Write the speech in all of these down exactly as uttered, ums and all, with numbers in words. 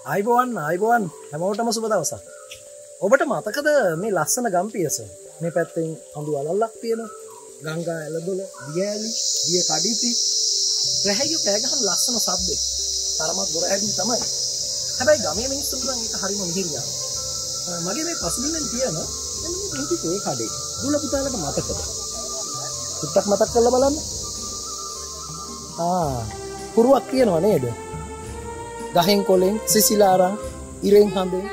ආයිබෝවන් ආයිබෝවන් හැමෝටම සුබ දවසක්. ඔබට මතකද මේ ලස්සන ගම්පියස? මේ පැත්තෙන් අඳු අලල්ලක් තියෙනවා. ගංගා ඇලදොල, දියඇලි, දිය කඩිති. රැහැයිය පෑ ගහන ලස්සන ශබ්දේ. තරමක් ගොර ඇදී තමයි. හැබැයි ගමේ මිනිස්සුන්ට නම් ඒක හරිම මිහිරියක්. මගේ මේ පසුබිමෙන් තියෙන මෙන්න මේ පුංචි තේ කඩේ. දුල පුතාලට මතකද? පුත්තක් මතක් කරලා බලන්න. ආ, පුරුවක් කියනවා නේද? ගහෙන් කොලෙන් සිසිලාරං ඉරෙන් හඳෙන්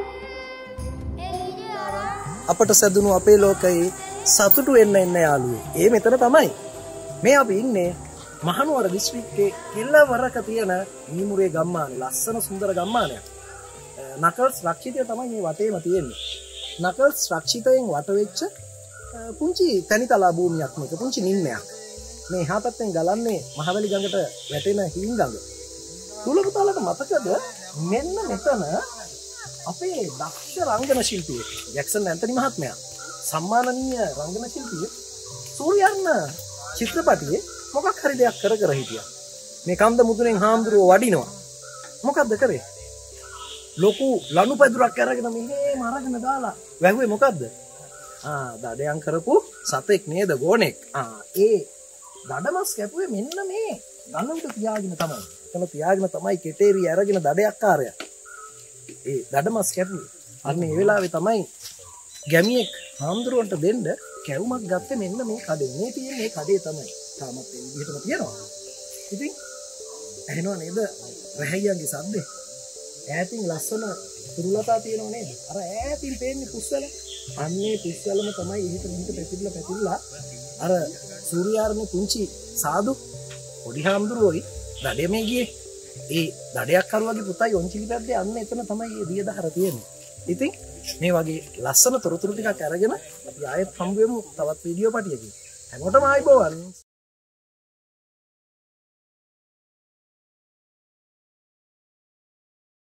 අපට සැදුණු අපේ ලෝකයේ සතුටු වෙන්න එන්න යාළුවෝ. ඒ මෙතන තමයි. මේ අපි ඉන්නේ මහනුවර දිස්ත්‍රික්කයේ කෙළවරක තියෙන මීමුරේ ගම්මානේ. ලස්සන සුන්දර ගම්මානයක්. නකල්ස් රක්ෂිතය තමයි මේ වටේම තියෙන්නේ. නකල්ස් රක්ෂිතයෙන් වට වෙච්ච පුංචි තනිතලා භූමියක් මේක. පුංචි නිම්නයක්. මේ එහා පැත්තෙන් ගලන්නේ මහවැලි ගඟට වැටෙන හිින් ගඟ. තුලපතාලට මතකද මෙන්න මෙතන අපේ දක්ෂ රංගන ශිල්පියෙක් ජැක්සන් ඇන්තනි මහත්මයා සම්මානනීය රංගන ශිල්පිය සූර්යයන් චිත්‍රපටියේ මොකක් හරි දෙයක් කර කර හිටියා. මේ කන්ද මුදුනේ හාමුදුරුවෝ වඩිනවා. මොකද්ද කරේ? ලොකු ලනුපැදුරක් අරගෙන මෙහෙම අරගෙන දාලා වැහුවේ මොකද්ද? ආ දඩයන් කරපු සතෙක් නේද ගෝනෙක්. ආ ඒ දඩමස් කැපුවේ මෙන්න මේ ගලුට තියාගෙන තමයි. එතන තියාගෙන තමයි කෙටේරිය අරගෙන දඩයක්කාරයා. ඒ දඩමස් කැපුවේ. අන්න ඒ වෙලාවේ තමයි ගැමියෙක් හාමුදුරුවන්ට දෙන්න කැවුමක් ගත්තේ මෙන්න මේ කඩේ. මේ තියෙන මේ කඩේ තමයි. තාමත් ඒ විදිහටම තියෙනවා. ඉතින් ඇහෙනව නේද රැහැයියන්ගේ සද්දේ? ඈතින් ලස්සන තුරුලතා තියෙනව නේද? අර ඈතින් පේන්නේ පුස්සල. අන්නේ පුස්සලම තමයි එහෙට මෙහෙට පැතිරලා පැතිරලා අර සූර්යාරනේ පුංචි සාදු පොඩි හාමුදුරුවෝයි දඩයමේ ගියේ. ඒ දඩයක් කරුවාගේ පුතයි ඔන්චිලි පැද්දේ අන්න එතන තමයි මේ දියදහර තියෙන්නේ. ඉතින් මේ වගේ ලස්සන තොරතුරු ටිකක් අරගෙන අපි ආයෙත් හම්බ වෙමු තවත් වීඩියෝ පටියකින්. හැමෝටම ආයිබෝවන්.